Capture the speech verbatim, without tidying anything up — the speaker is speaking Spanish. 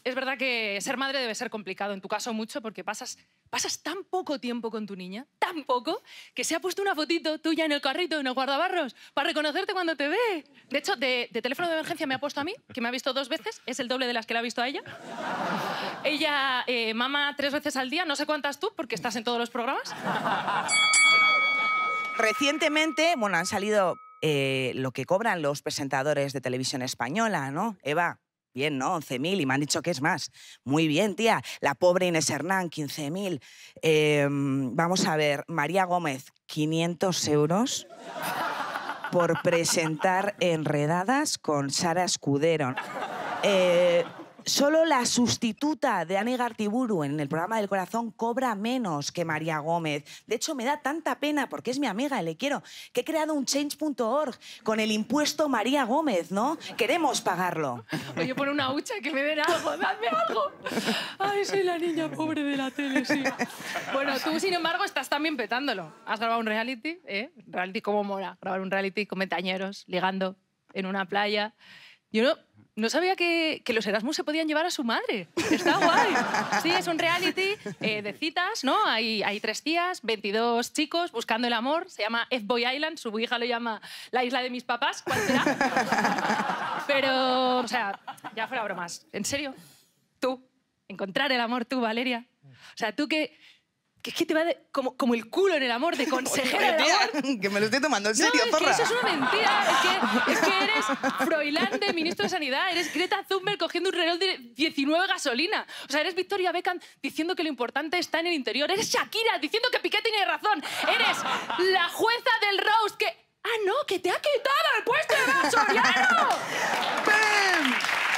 es verdad que ser madre debe ser complicado, en tu caso mucho, porque pasas, pasas tan poco tiempo con tu niña, tan poco, que se ha puesto una fotito tuya en el carrito, en el guardabarros, para reconocerte cuando te ve. De hecho, de, de teléfono de emergencia me ha puesto a mí, que me ha visto dos veces, es el doble de las que la ha visto a ella. Ella eh, mama tres veces al día, no sé cuántas tú, porque estás en todos los programas. Recientemente, bueno, han salido eh, lo que cobran los presentadores de televisión española, ¿no? Eva, bien, ¿no? once mil, y me han dicho que es más. Muy bien, tía. La pobre Inés Hernán, quince mil. Eh, vamos a ver, María Gómez, quinientos euros por presentar Enredadas con Sara Escudero. Eh, Solo la sustituta de Ani Gartiburu en el programa del corazón cobra menos que María Gómez. De hecho, me da tanta pena, porque es mi amiga y le quiero, que he creado un change punto org con el impuesto María Gómez, ¿no? Queremos pagarlo. Oye, pon una hucha, que me den algo, dadme algo. Ay, soy la niña pobre de la tele, sí. Bueno, tú, sin embargo, estás también petándolo. Has grabado un reality, ¿eh? Reality como mola. Grabar un reality con ventañeros, ligando en una playa. Yo no... No sabía que, que los Erasmus se podían llevar a su madre. Está guay. Sí, es un reality eh, de citas, ¿no? Hay, hay tres tías, veintidós chicos buscando el amor. Se llama F-Boy Island. Su hija lo llama la isla de mis papás. ¿Cuál será? Pero, o sea, ya fuera bromas. ¿En serio? ¿Tú? ¿Encontrar el amor tú, Valeria? O sea, tú que... que es que te va de, como, como el culo en el amor, de consejera del amor. Que me lo estoy tomando en serio, no, es zorra. que eso es una mentira. Es que, es que eres Froilán de ministro de Sanidad. Eres Greta Thunberg cogiendo un reloj de diecinueve gasolina. O sea, eres Victoria Beckham diciendo que lo importante está en el interior. Eres Shakira diciendo que Piqué tiene razón. Eres la jueza del roast que... ¡Ah, no! ¡Que te ha quitado el puesto de Soriano! ¡Pum!